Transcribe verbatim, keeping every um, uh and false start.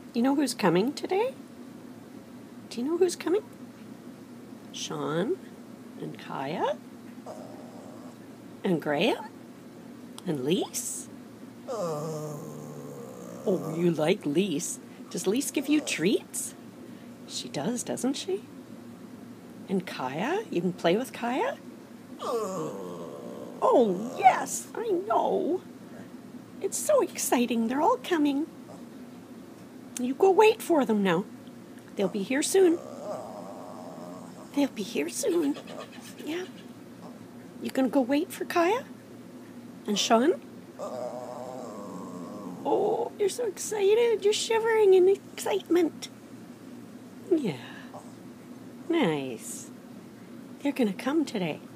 You know who's coming today? Do you know who's coming? Sean and Kaya and Graham and Lise. Oh, you like Lise. Does Lise give you treats? She does, doesn't she? And Kaya? You can play with Kaya? Oh, yes, I know. It's so exciting. They're all coming. You go wait for them now. They'll be here soon. They'll be here soon. Yeah. You gonna go wait for Kaya? And Sean? Oh, you're so excited. You're shivering in excitement. Yeah. Nice. They're gonna come today.